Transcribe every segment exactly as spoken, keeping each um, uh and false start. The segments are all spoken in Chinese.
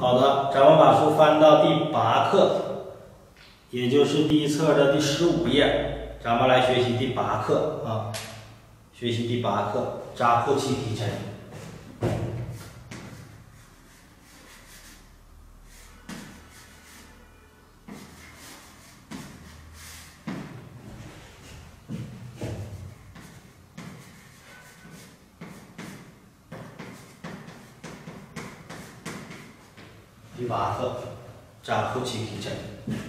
好的，咱们把书翻到第八课，也就是第一册的第十五页，咱们来学习第八课啊，学习第八课扎破气提沉。第八课扎破气提沉。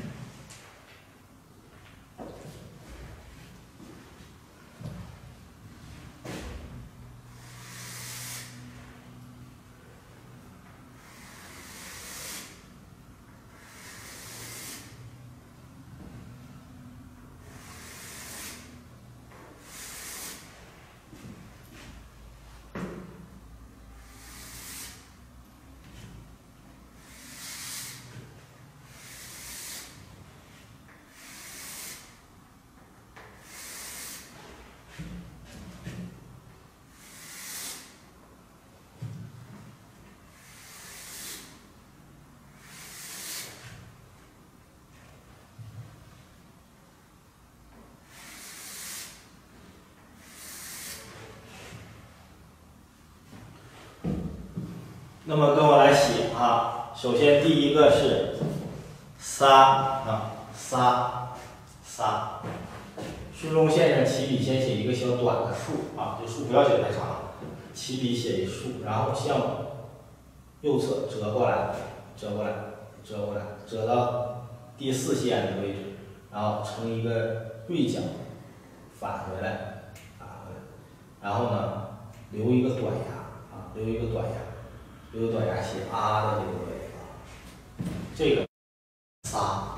那么跟我来写啊，首先第一个是撒啊撒撒，孙中先生起笔先写一个小短的竖啊，这竖不要写太长，起笔写一竖，然后向右侧折过来，折过来，折过来，折到第四线的位置，然后成一个锐角，返回来，返回来，然后呢留一个短牙啊，留一个短牙。留短牙写啊的这个位啊，这个撒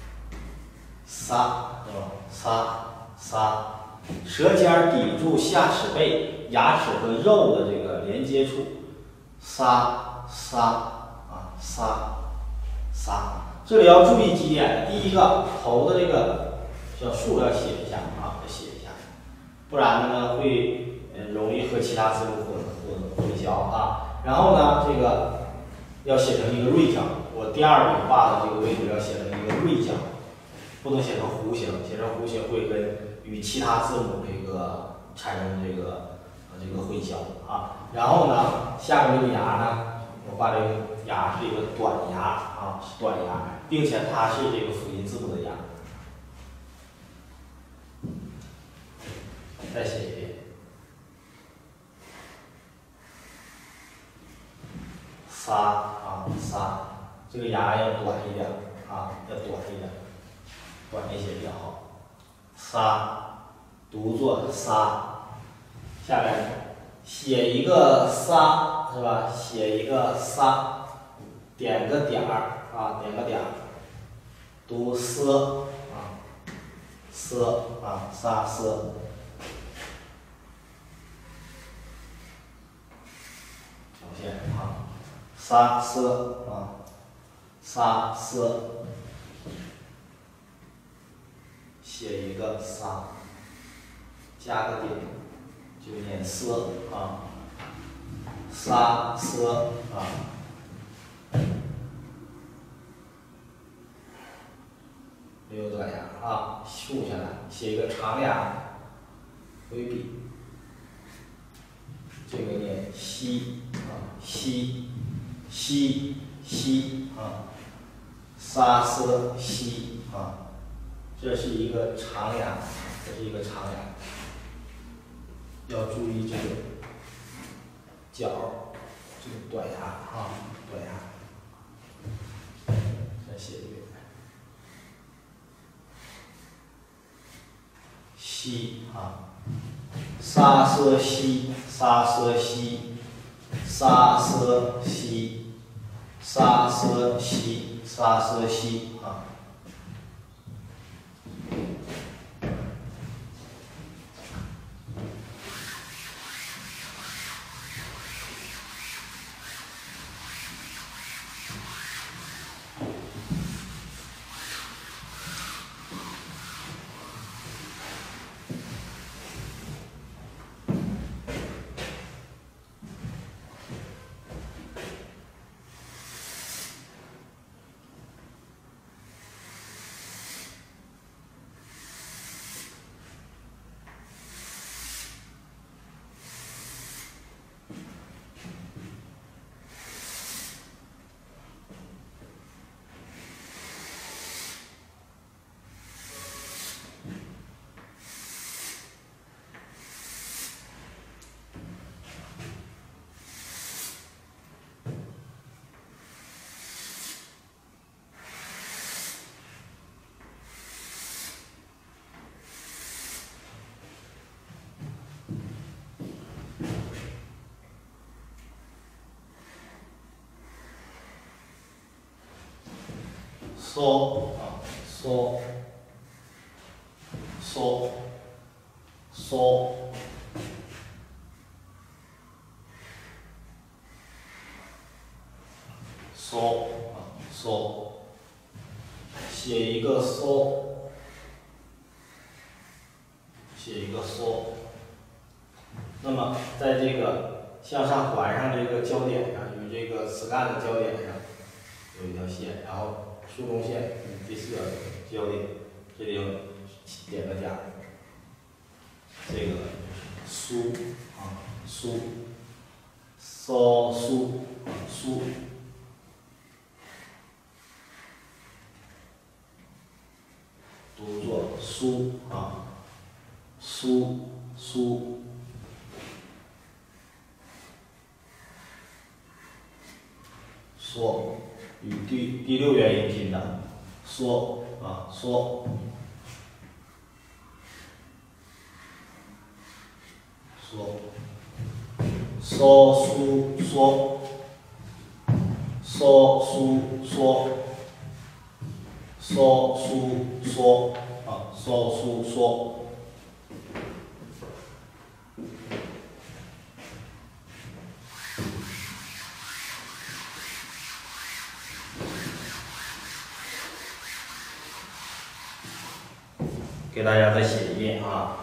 撒是吧？撒撒，舌尖抵住下齿背牙齿和肉的这个连接处，撒撒啊撒撒。这里要注意几点，第一个头的这个小竖要写一下啊，要写一下，不然呢会呃容易和其他字母混混混淆啊。然后呢，这个要写成一个锐角，我第二笔画的这个位置要写成一个锐角，不能写成弧形，写成弧形会跟与其他字母这个产生这个呃这个混淆啊。然后呢，下面这个牙呢，我画这个牙是一个短牙啊，是短牙，并且它是这个辅音字母的牙。再写一遍。撒啊撒，这个牙要短一点啊，要短一点，短一些比较好。撒，读作撒。下面写一个撒是吧？写一个撒，点个点儿啊，点个点儿，读瑟啊，瑟啊撒瑟。条线啊。撒瑟啊，撒瑟，写一个撒，加个点，就念瑟啊，撒瑟啊，留短牙啊，竖下来，写一个长牙，回笔，这个念西啊西。西西啊，撒瑟西啊，这是一个长牙，这是一个长牙，要注意这个角，这个短牙啊，短牙。再写一遍，西啊，撒瑟西，撒瑟西，撒瑟西。撒瑟西，撒瑟西啊。 嗦啊嗦嗦嗦。嗦啊嗦，写一个嗦，写一个嗦。那么在这个向上环上这个交点上，与这个词干的交点上有一条线，然后竖中线与第四个交点，这里点个点，这个苏啊苏，嗦苏啊苏。读作苏啊，苏苏，嗦与第第六元音拼的嗦啊嗦，嗦，嗦苏嗦，嗦苏嗦。嗦苏嗦啊，嗦苏嗦。给大家再写一遍啊，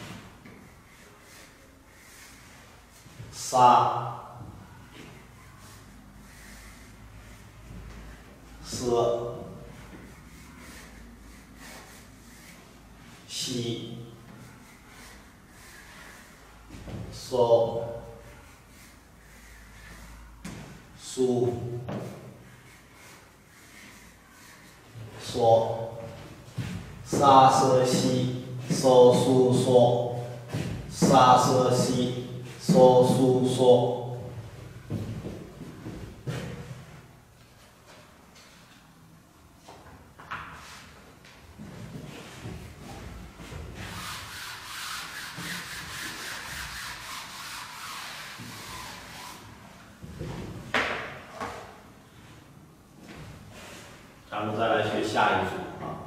沙、瑟、西、嗦、苏、嗦。沙瑟西嗦苏嗦，沙瑟西嗦苏嗦。咱们再来学下一组啊。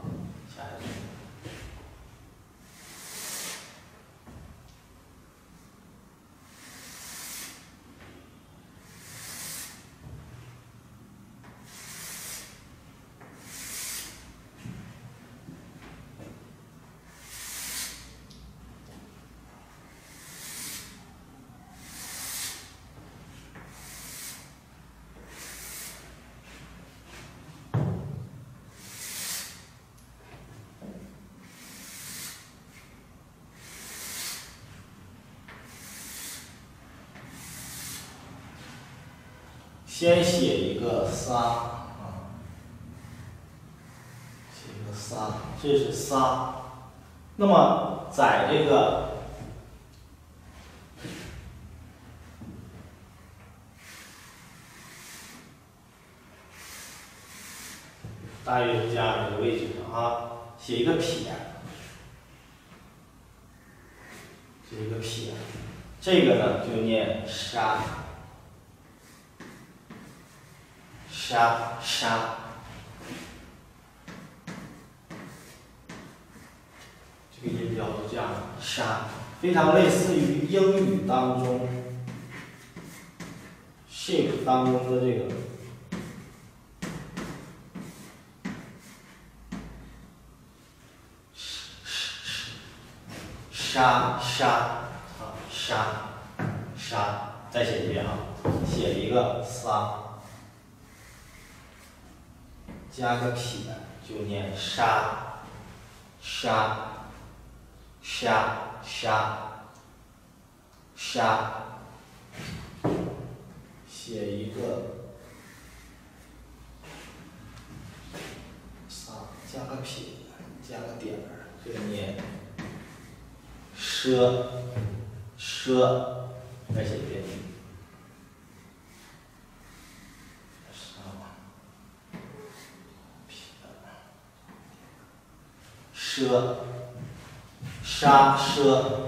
先写一个沙啊，写一个沙，这是沙。那么在这个大约是这样一个位置上啊，写一个撇，写一个撇，这个呢就念沙。沙沙，这个音标是这样的，沙，非常类似于英语当中 shape 当中的这个沙沙啊沙沙，再写一遍啊，写一个沙。加个撇就念沙，沙，沙沙，沙。写一个沙，加个撇，加个点儿，这个念奢，奢。再写一遍。奢，沙奢，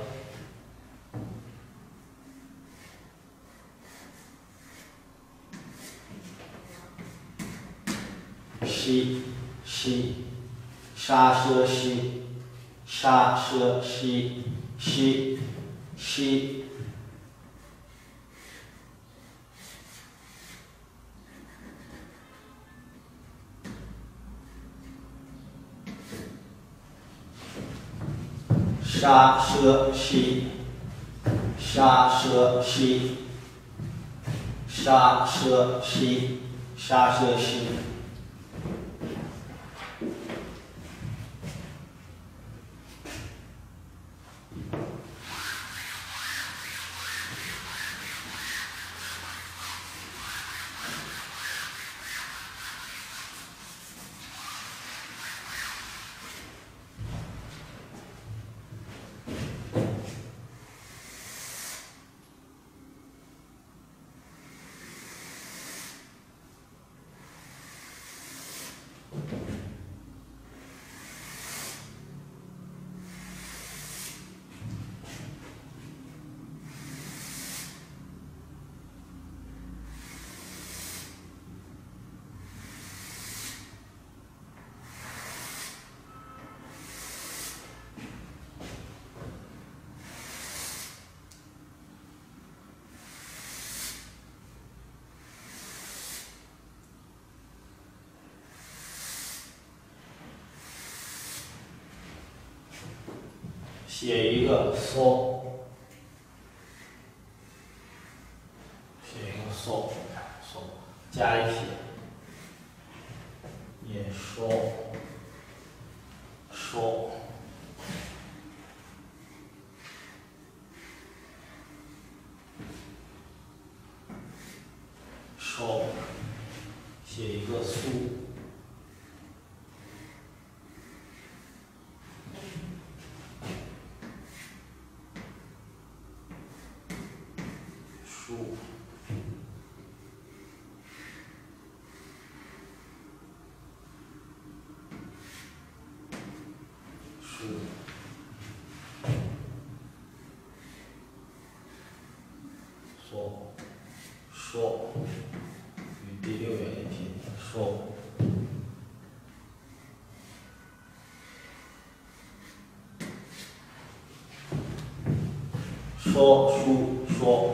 西西，沙奢西，沙奢西，西西。沙奢西，沙奢西，沙奢西，沙奢西。写一个嗦，写一个嗦，嗦加一撇，也说，说，说，写一个苏。书，书，说，说，与第六元音拼，说，说书说。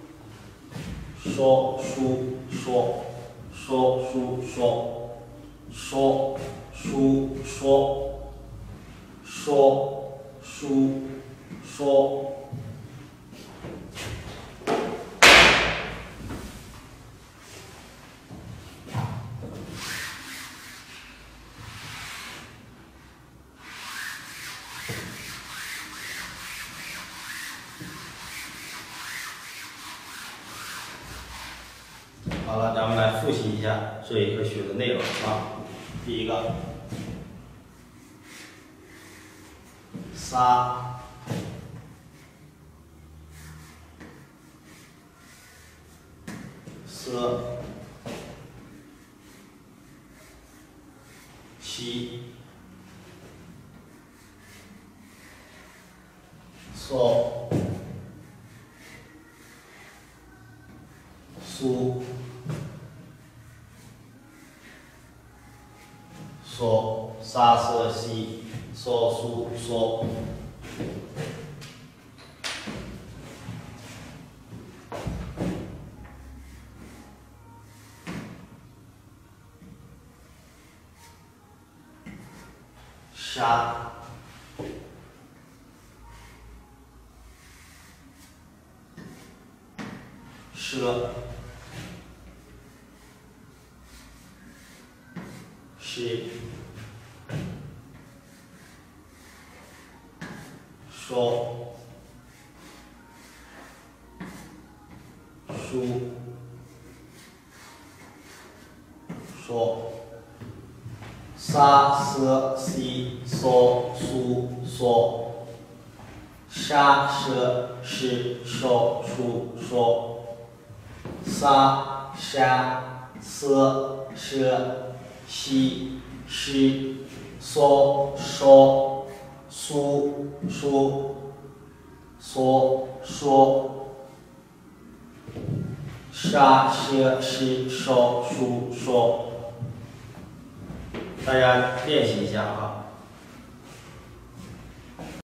说书说，说书说，说书说，说书说。好了，咱们来复习一下这一课学的内容啊。第一个，沙，奢，西，嗦，苏。说沙奢西，说苏说。沙，奢，西。说，书，说，沙奢西嗦苏说，沙奢西说书说，沙沙奢奢西西嗦说。苏说，说说，沙奢西说书说。 大家练习一下啊。